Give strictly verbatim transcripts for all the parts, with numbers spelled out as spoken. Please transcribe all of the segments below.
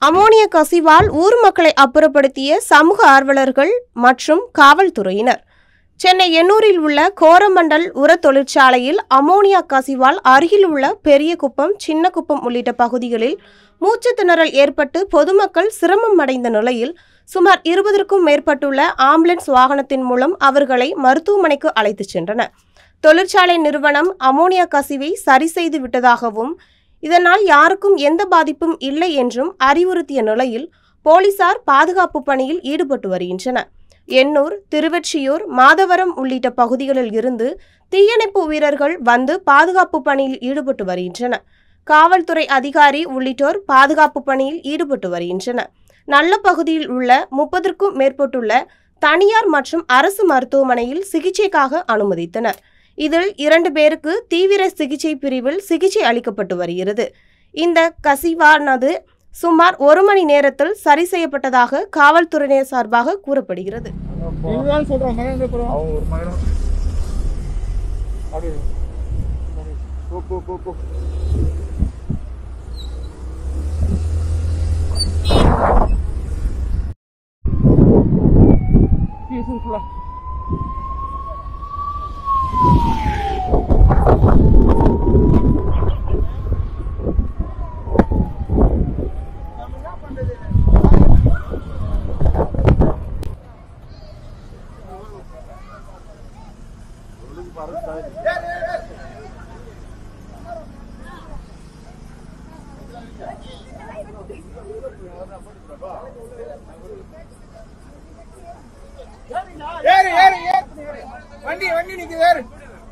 Ammonia கசிவால் ஊர் மக்களை அப்புறப்படுத்திய சமூக ஆர்வலர்கள் மற்றும் காவல்துறையினர். சென்னை எண்ணூரில் உள்ள கோரமண்டல் உர தொழிற்சாலையில் அமோனியா கசிவால் அருகில் உள்ள பெரியகுப்பம், சின்னகுப்பம் உள்ளிட்ட பகுதிகளில் மூச்சு திணறல் ஏற்பட்டு பொதுமக்கள் சிரமம் அடைந்த நிலையில் சுமார் இருபதற்கும் மேற்பட்டுள்ள ஆம்புலன்ஸ் வாகனத்தின் மூலம் அவர்களை மருத்துவமனைக்கு அழைத்துச் சென்றனர். தொழிற்சாலை நிறுவனம் அமோனியா கசிவை சரி செய்து விட்டதாகவும் இதனால் யாருக்கும் எந்த பாதிப்பும் இல்லை என்றும் அறிவுறுத்திய நிலையில் போலீசார் பாதுகாப்பு பணியில் ஈடுபட்டு வருகின்றனர். எண்ணூர், திருவொற்றியூர், மாதவரம் உள்ளிட்ட பகுதிகளில் இருந்து தீயணைப்பு வீரர்கள் வந்து பாதுகாப்பு பணியில் ஈடுபட்டு வருகின்றனர். காவல்துறை அதிகாரி உள்ளிட்டோர் பாதுகாப்பு பணியில் ஈடுபட்டு வருகின்றனர். நல்ல பகுதியில் உள்ள முப்பதற்கும் மேற்பட்டுள்ள தனியார் மற்றும் அரசு மருத்துவமனையில் சிகிச்சைக்காக அனுமதித்தனர். இதில் இரண்டு பேருக்கு தீவிர சிகிச்சை பிரிவில் சிகிச்சை அளிக்கப்பட்டு வருகிறது. இந்த கசிவானது சுமார் ஒரு மணி நேரத்தில் சரி செய்யப்பட்டதாக காவல்துறையினர் சார்பாக கூறப்படுகிறது. வண்டி வண்டி நிக்குது வேறு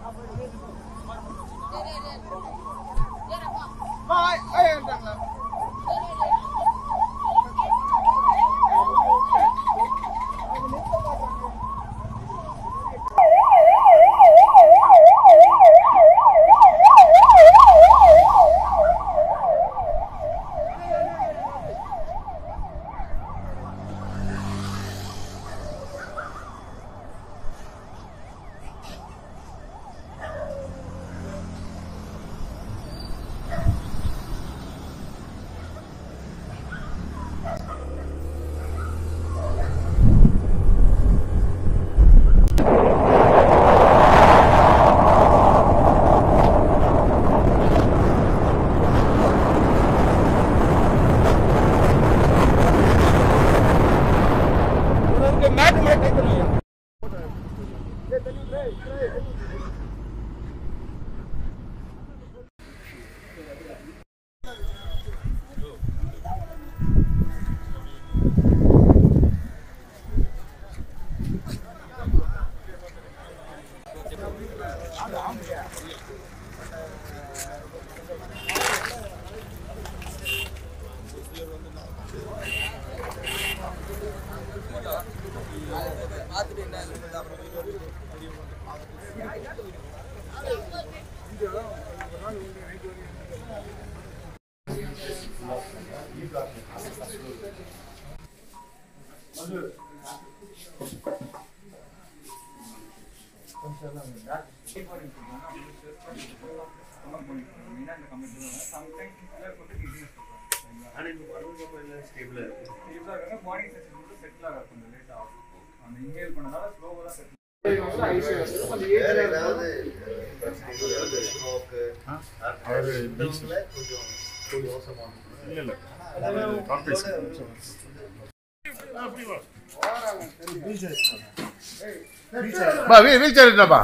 வீல் சேர் இல்லப்பா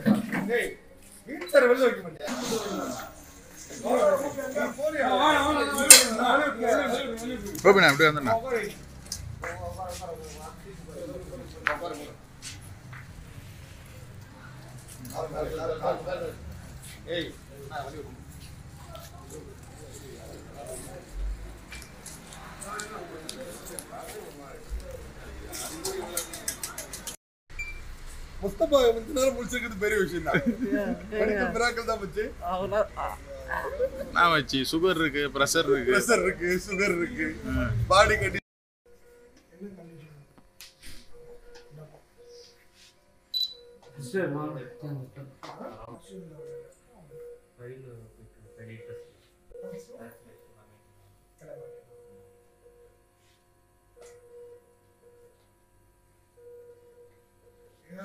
வீல் சேர் வெளில வைக்க மாட்டேன் கோபினா அப்படியே வந்தா ஏய் நான் வண்டி முஸ்தபா கொஞ்ச நேரம் முடிச்சிருக்கிறது பெரிய விஷயம் தான். மிராக்கிள் தான் மச்சி. நான் மச்சி சுகர் இருக்கு, பிரஷர் இருக்கு, பிரஷர் இருக்கு, சுகர் இருக்கு, பாடி கட்டி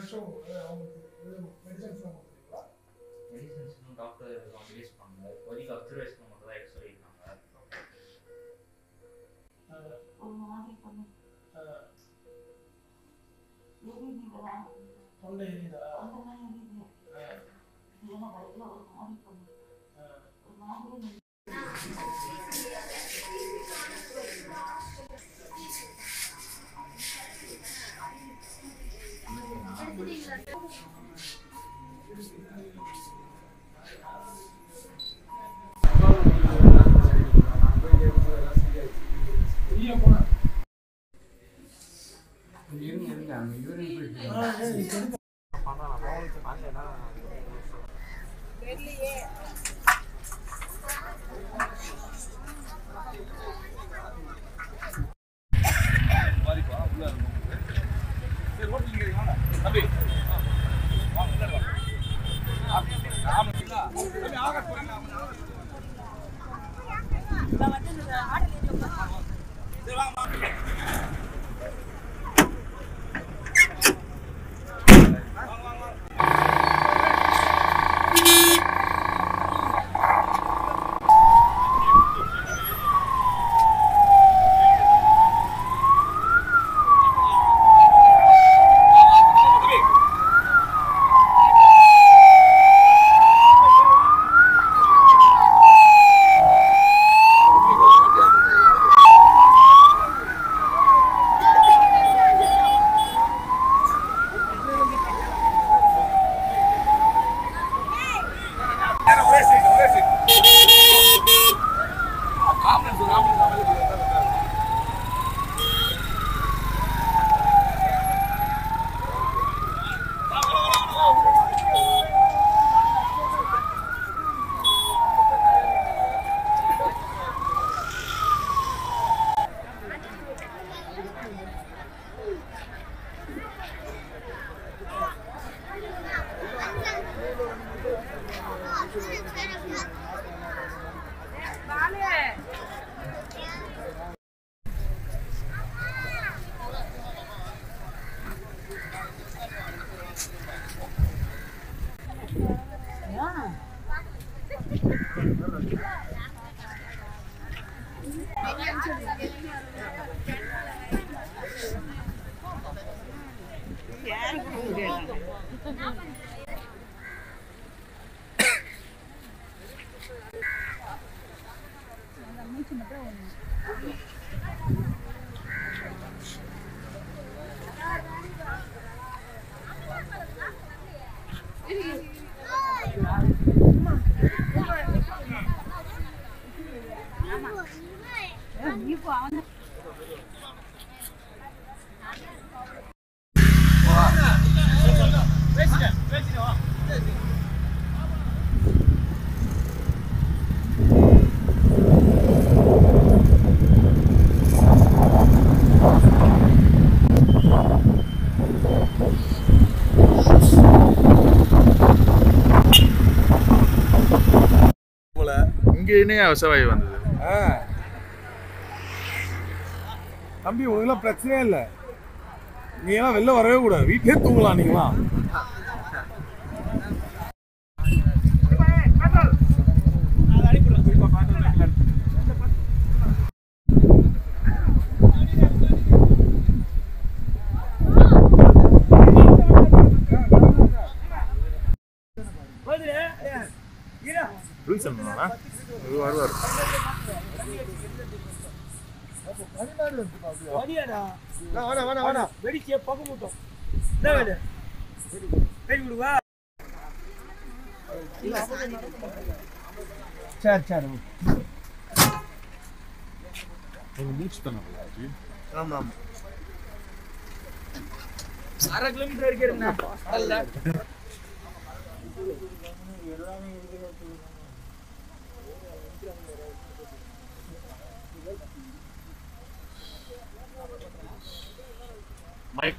வருஷம் அவங்களுக்கு மெடிசன்ஸ்லாம் கொடுத்துருக்கீங்களா? மெடிசன்ஸ் இன்னும் டாக்டர் எதுவும் ரிலீஸ் பண்ணல. இப்போதைக்கு அப்சர்வேஷன் மட்டும் தான் எடுக்க சொல்லியிருக்காங்க. தொண்டை எரியுதா? இங்கே அவசரவாயு வந்தது. தம்பி உங்களுக்குலாம் பிரச்சனையே இல்லை, நீங்களாம் வெளில வரவே கூடாது, வீட்டிலே தூங்கலாம். நீங்களா வருவார். சரி சரி மூச்சு தானே. ஆமா ஆமா அரை கிலோமீட்டர் இருக்கிறேன். மைக்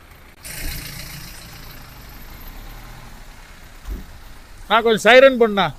நான் கொஞ்சம் சைரன் பண்ணா